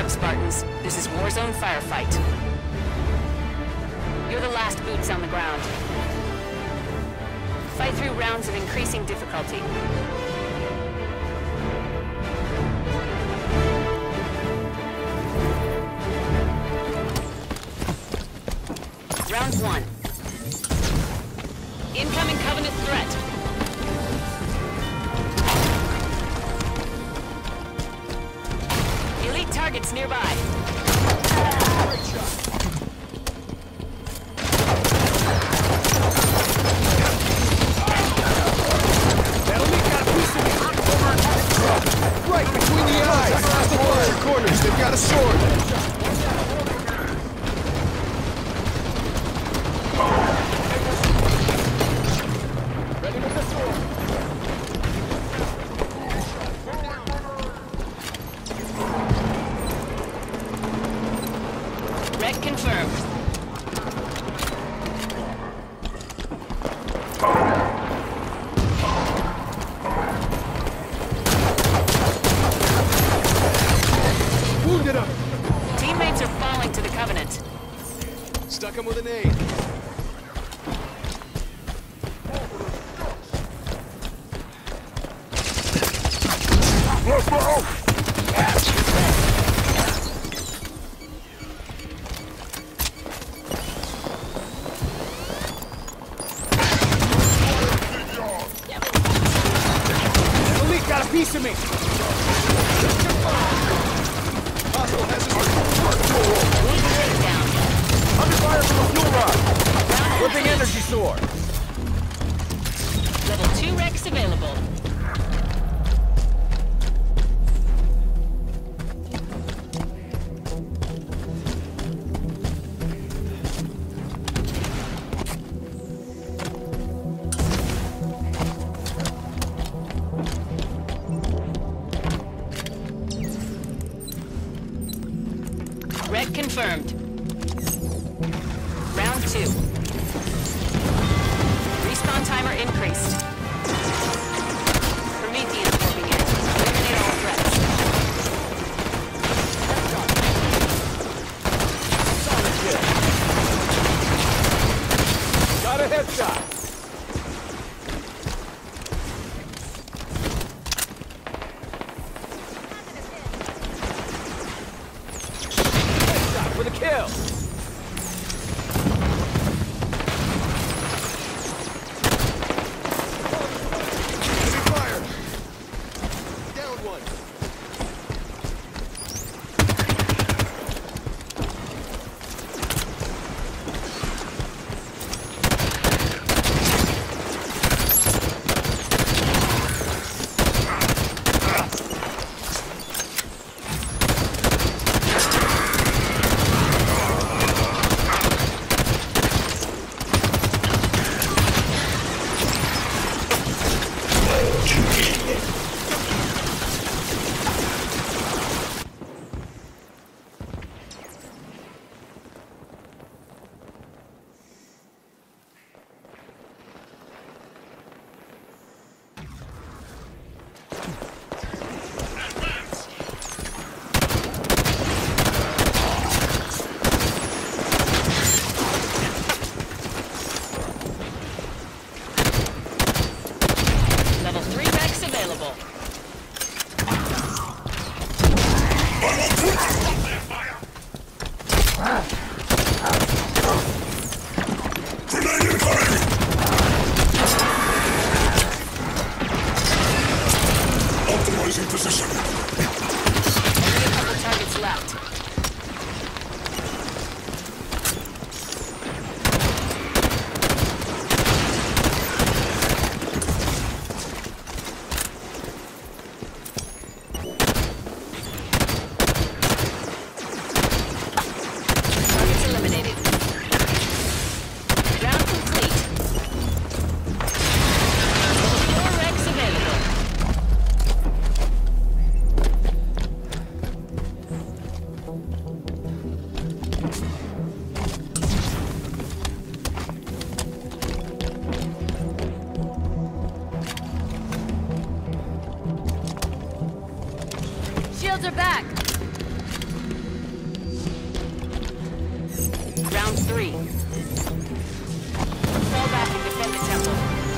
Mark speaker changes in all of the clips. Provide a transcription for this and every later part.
Speaker 1: Spartans. This is Warzone Firefight. You're the last boots on the ground. Fight through rounds of increasing difficulty. Round 1. Incoming Covenant threat. Elite targets nearby.
Speaker 2: Great shot. That elite got a piece of me. Right between the eyes. Watch your corners. They've got a sword.
Speaker 1: Wreck confirmed.
Speaker 2: Wounded him.
Speaker 1: Teammates are falling to the Covenant.
Speaker 2: Stuck him with an aid. Elite got a piece of me. Hostile has his
Speaker 1: Down.
Speaker 2: under fire from a fuel rod. Flipping energy sword.
Speaker 1: Level 2 wrecks available. Wreck confirmed. Round 2. Respawn timer increased. Prometheus moving in. Eliminate all threats.
Speaker 2: Solid kill. Got a headshot. Headshot with a kill. Enemy fire. Down one.
Speaker 1: Level 3 wrecks available.
Speaker 3: Optimizing position.
Speaker 1: Only a couple targets left. Targets eliminated. Round complete. Level 4 wrecks available. Shields are back. Round 3. Fall back and defend the temple.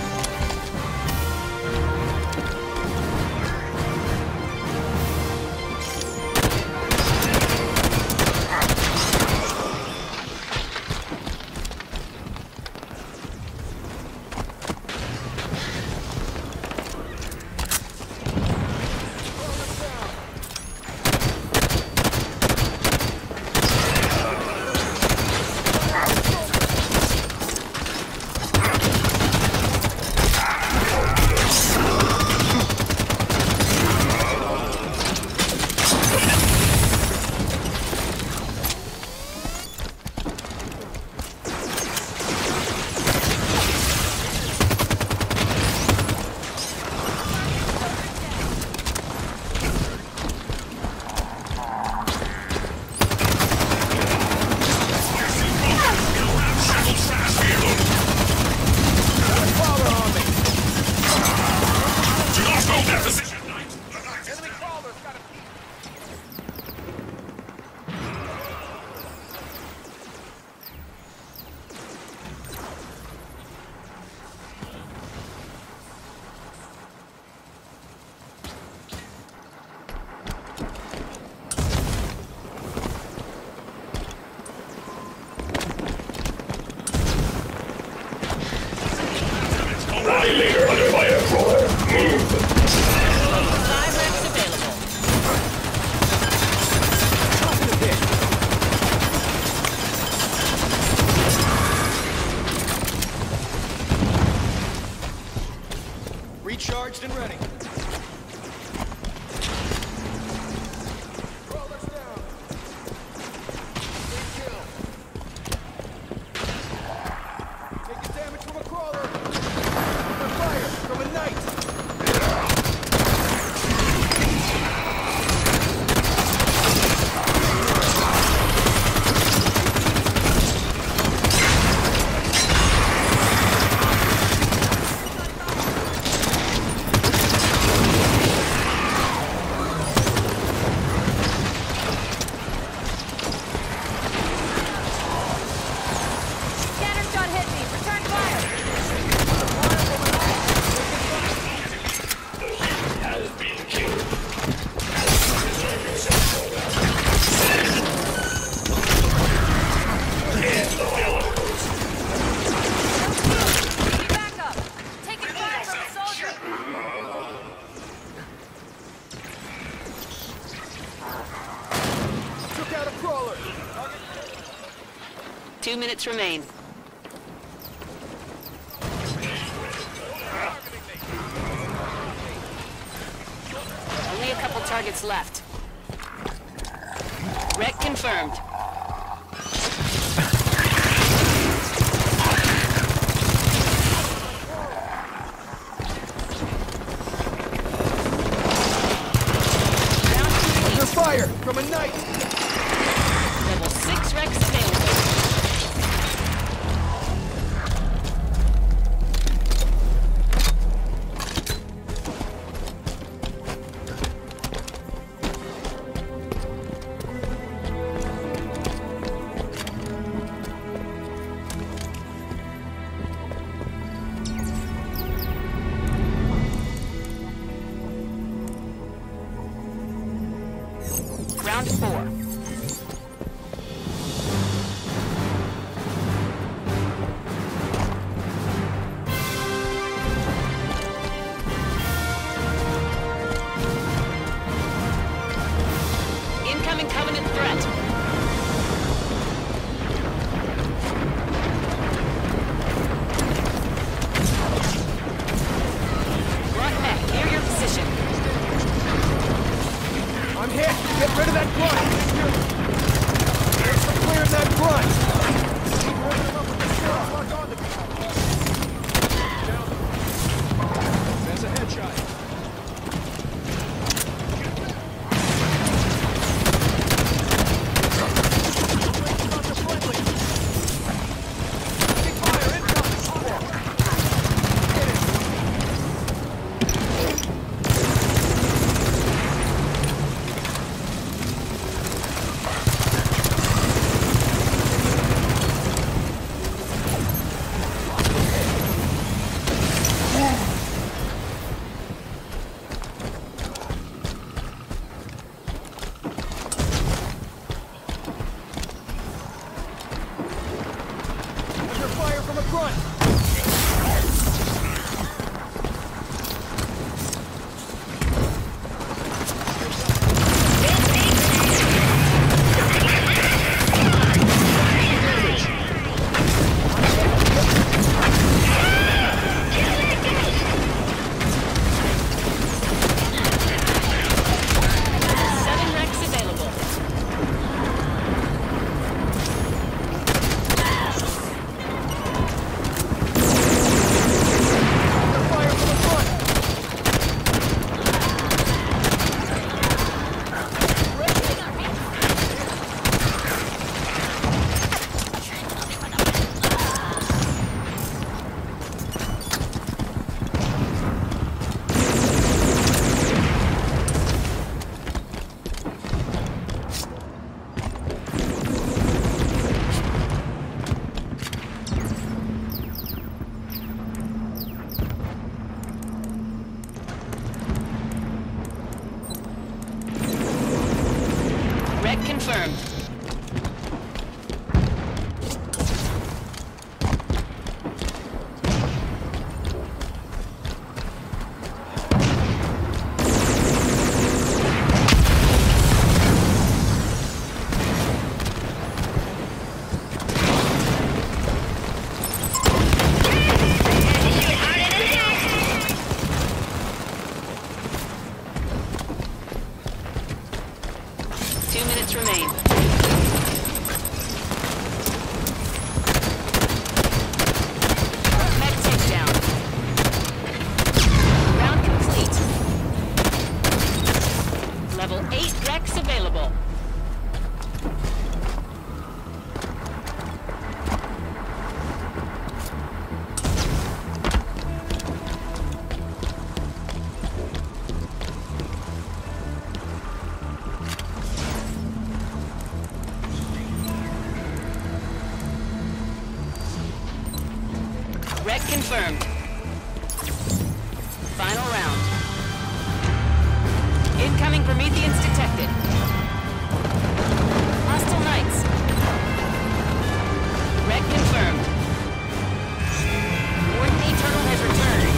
Speaker 3: Annihilator under fire, crawler. Move.
Speaker 1: 5 reps available.
Speaker 2: Drop in a bit. Recharged and ready. Crawler's down. Big kill. Taking damage from a crawler. Under fire from a knight.
Speaker 1: Scanner shot hit me. Return fire.
Speaker 3: Has been killed.
Speaker 1: Back up. Taking fire from a soldier.
Speaker 2: Took out a crawler.
Speaker 1: 2 minutes remain. Only a couple targets left. Wreck confirmed. Round
Speaker 2: Under
Speaker 1: complete.
Speaker 2: fire from a knight.
Speaker 1: Level 6 Rex available. Round 4. Incoming Covenant threat. Grunt mech, near your position.
Speaker 2: I'm hit. Get rid of that grunt.
Speaker 1: confirmed. Remain. Med takedown. Round complete. Level 8 Rex available. Rec confirmed. Final round. Incoming Prometheans detected. Hostile Knights. Rec confirmed. Warden Eternal has returned.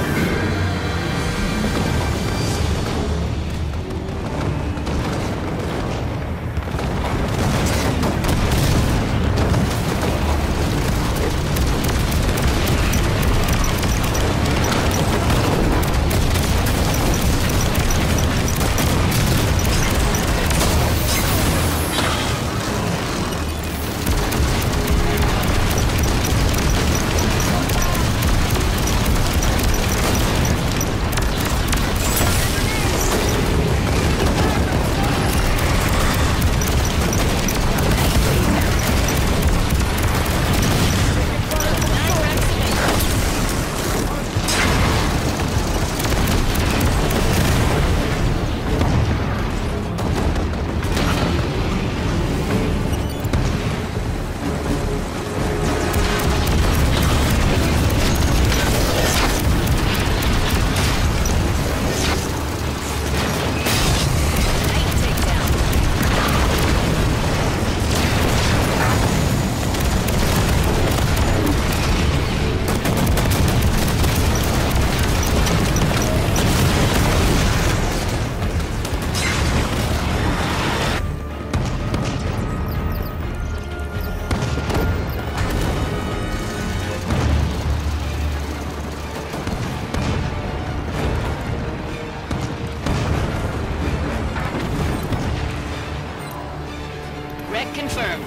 Speaker 1: Rec confirmed.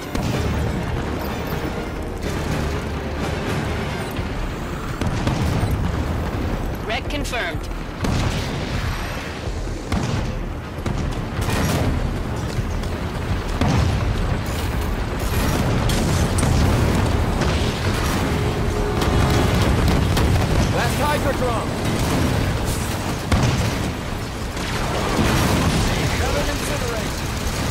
Speaker 1: Rec confirmed.
Speaker 2: Last Hydra drum. Another incinerate.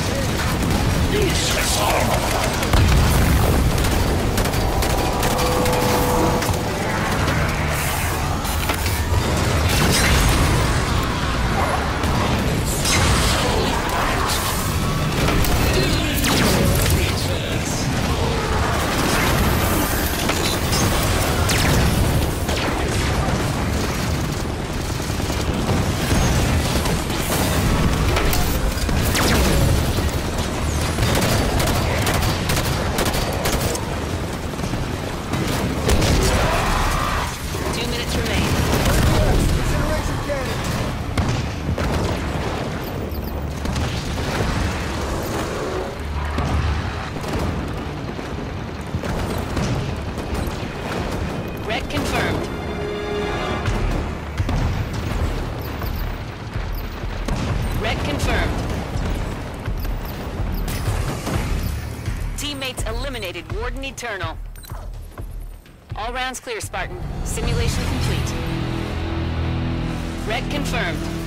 Speaker 1: Confirmed. Rec confirmed. Teammates eliminated Warden Eternal. All rounds clear, Spartan. Simulation complete. Rec confirmed.